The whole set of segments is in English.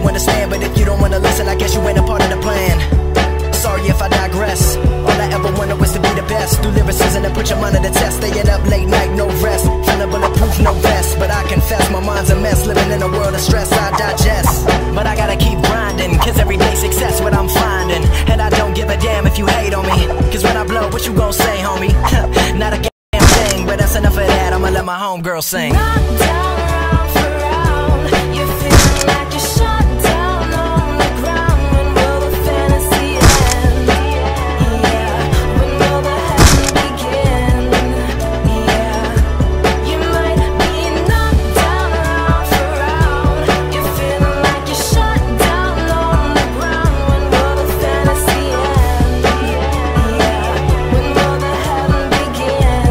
understand, but if you don't wanna listen, I guess you ain't a part of the plan. Sorry if I digress. All I ever wanted was to be the best. Do lyricism and put your mind to the test. Staying up late night, no rest. Feeling bulletproof, no vest. But I confess, my mind's a mess. Living in a world of stress, I digest. But I gotta keep grinding, cause everyday success what I'm finding. And I don't give a damn if you hate on me, cause when I blow, what you gon' say, homie? Not a damn thing, but that's enough of that. I'ma let my homegirl sing. Knock down, round for round. You feel like you're shut down on the ground. When will the fantasy end? Yeah, when will the heaven begin? Yeah, you might be knocked down, round for round. You feel like you're shut down on the ground. When will the fantasy end? Yeah, when will the heaven begin?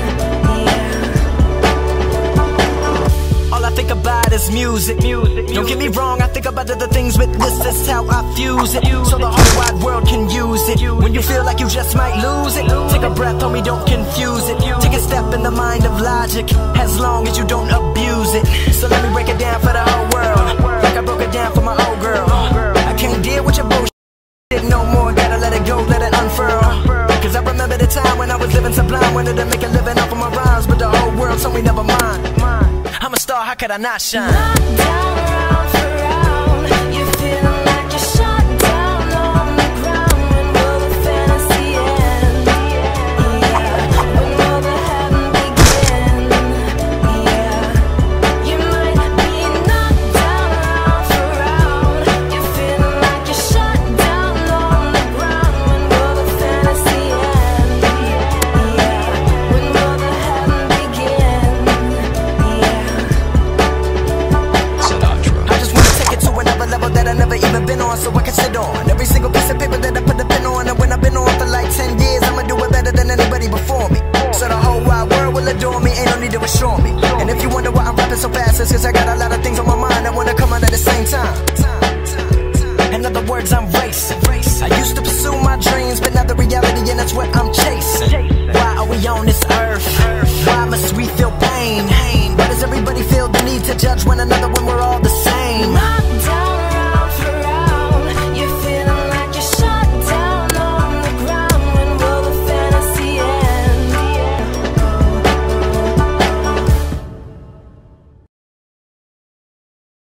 Yeah. All I think about is music. Don't get me wrong, I think about other things, but this is how I fuse it. So the whole wide world can use it. When you feel like you just might lose it, take a breath, homie, don't confuse it. Take a step in the mind of logic, as long as you don't abuse it. So let me break it down for the whole world, like I broke it down for my old girl. I can't deal with your bullshit no more, gotta let it go, let it unfurl. Cause I remember the time when I was living sublime, wanted to make a living off of my rhymes, but the whole world told me never mind. I'm a star, how could I not shine? Knock down, round for round. You feel like you're shut down on the ground. When will the fantasy end? Yeah, when will the heaven begin? Yeah, you might be knocked down, round for round. You feel like you're shut down on the ground. When will the fantasy end? Yeah, when will the heaven begin? I just wanna take it to another level that I never even been on, so I can sit on every single piece of paper that I put the pen on. And when I've been on for like 10 years, I'ma do it better than anybody before me. So the whole wide world will adore me, ain't no need to assure me. And if you wonder why I'm rapping so fast, it's cause I got a lot of things on my mind that wanna come out at the same time. In other words, I'm racing. I used to pursue my dreams, but now the reality, and that's what I'm chasing. Why are we on this earth? Why must we feel pain? Why does everybody feel the need to judge one another when we're all